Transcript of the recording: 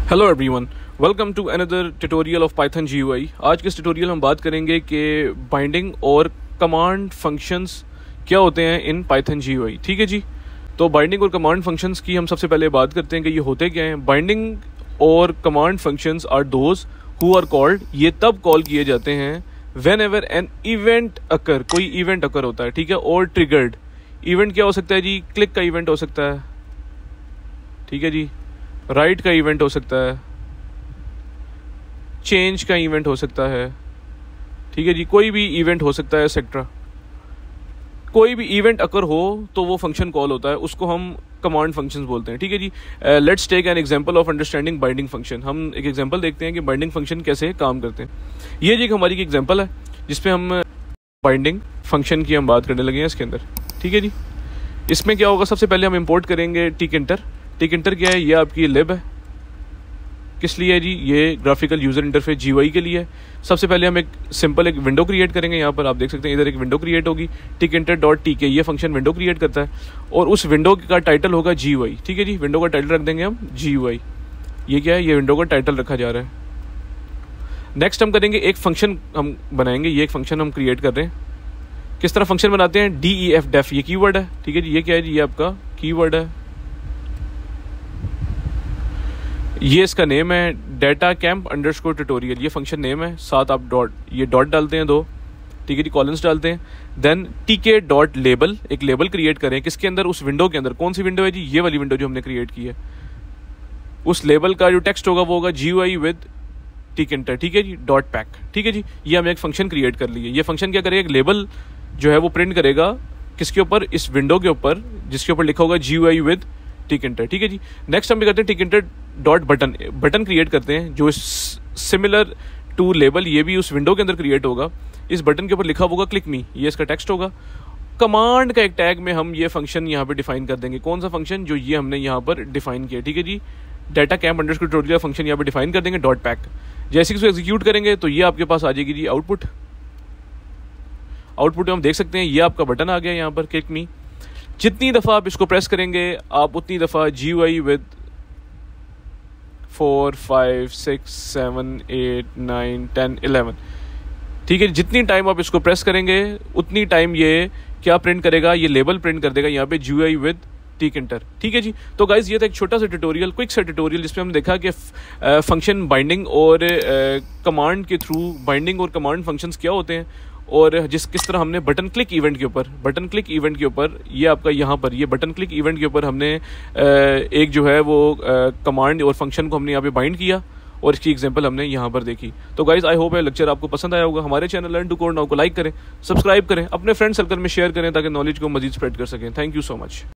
Hello everyone, welcome to another tutorial of Python GUI। आज के इस ट्यूटोरियल हम बात करेंगे कि बाइंडिंग और कमांड फंक्शंस क्या होते हैं इन पाइथन GUI। ठीक है जी, तो बाइंडिंग और कमांड फंक्शंस की हम सबसे पहले बात करते हैं कि ये होते क्या हैं। बाइंडिंग और command functions are those who are called, ये तब कॉल किए जाते हैं whenever an event occur, कोई इवेंट अकर होता है, ठीक है। और ट्रिगर्ड इवेंट क्या हो सकता है जी, क्लिक का इवेंट हो सकता है, ठीक है जी, राइट का इवेंट हो सकता है, चेंज का इवेंट हो सकता है, ठीक है जी, कोई भी इवेंट हो सकता है एक्सेट्रा। कोई भी इवेंट अकर हो तो वो फंक्शन कॉल होता है, उसको हम कमांड फंक्शंस बोलते हैं। ठीक है जी, let's take an example of understanding binding function. हम एक एग्जांपल देखते हैं कि बाइंडिंग फंक्शन कैसे काम करते हैं। ये जी हमारी एक एग्जांपल है जिसपे हम बाइंडिंग फंक्शन की हम बात करने लगे हैं इसके अंदर। ठीक है जी, इसमें क्या होगा, सबसे पहले हम इंपोर्ट करेंगे टिक इंटर क्या है, ये आपकी लिब है। किस लिए है जी, ये ग्राफिकल यूजर इंटरफेस GUI के लिए है। सबसे पहले हम एक सिंपल एक विंडो क्रिएट करेंगे। यहाँ पर आप देख सकते हैं इधर एक विंडो क्रिएट होगी, टिक-इंटर.tk, ये फंक्शन विंडो क्रिएट करता है और उस विंडो का टाइटल होगा GUI। ठीक है जी, विंडो का टाइटल रख देंगे हम GUI। ये क्या है, ये विंडो का टाइटल रखा जा रहा है। नेक्स्ट हम करेंगे एक फंक्शन हम बनाएंगे, ये एक फंक्शन हम क्रिएट कर रहे हैं। किस तरह फंक्शन बनाते हैं, DEF, ये कीवर्ड है। ठीक है जी, ये क्या है जी, ये आपका कीवर्ड है, ये इसका नेम है डाटा कैंप अंडरस्कोर ट्यूटोरियल, ये फंक्शन नेम है। साथ आप ये डॉट डालते हैं दो, ठीक है जी, कॉलन्स डालते हैं। देन tk.label, एक लेबल क्रिएट करें किसके अंदर, उस विंडो के अंदर। कौन सी विंडो है जी, ये वाली विंडो जो हमने क्रिएट की है। उस लेबल का जो टेक्स्ट होगा वो होगा GUI विद टिक-इंटर, ठीक है जी, .pack। ठीक है जी, ये हमने एक फंक्शन क्रिएट कर लिए। ये फंक्शन क्या करेगा, एक लेबल जो है वो प्रिंट करेगा किसके ऊपर, इस विंडो के ऊपर जिसके ऊपर लिखा होगा GUI विद टिक-इंटर। ठीक है जी, नेक्स्ट हम भी करते हैं टिक-इंटर.बटन क्रिएट करते हैं जो सिमिलर टू लेबल, ये भी उस विंडो के अंदर क्रिएट होगा। इस बटन के ऊपर लिखा होगा क्लिक मी, ये इसका टेक्स्ट होगा। कमांड का एक टैग में हम ये फंक्शन यहाँ पे डिफाइन कर देंगे। कौन सा फंक्शन, जो ये हमने यहाँ पर डिफाइन किया। ठीक है जी, data camp underscore tutorial function यहाँ पे डिफाइन कर देंगे .pack। जैसे कि इसको एग्जीक्यूट करेंगे तो ये आपके पास आ जाएगी जी आउटपुट में हम देख सकते हैं ये आपका बटन आ गया यहाँ पर क्लिक मी। जितनी दफ़ा आप इसको प्रेस करेंगे आप उतनी दफ़ा GUI विद 4 5 6 7 8 9 10 11, ठीक है, जितनी टाइम आप इसको प्रेस करेंगे उतनी टाइम ये क्या प्रिंट करेगा, ये लेबल प्रिंट कर देगा यहाँ पे GUI विद टिक-इंटर। ठीक है जी, तो गाइज ये था एक छोटा सा ट्यूटोरियल, क्विक सा ट्यूटोरियल जिसमें हमने देखा कि फंक्शन बाइंडिंग और कमांड के थ्रू बाइंडिंग और कमांड फंक्शंस क्या होते हैं और किस तरह हमने बटन क्लिक इवेंट के ऊपर ये आपका यहाँ पर ये बटन क्लिक इवेंट के ऊपर हमने एक जो है वो कमांड और फंक्शन को हमने यहाँ पे बाइंड किया और इसकी एग्जांपल हमने यहाँ पर देखी। तो गाइज आई होप ये लेक्चर आपको पसंद आया होगा। हमारे channel learn to code now को लाइक करें, सब्सक्राइब करें, अपने फ्रेंड सर्कल में शेयर करें ताकि नॉलेज को मजीद स्प्रेड कर सकें। Thank you so much.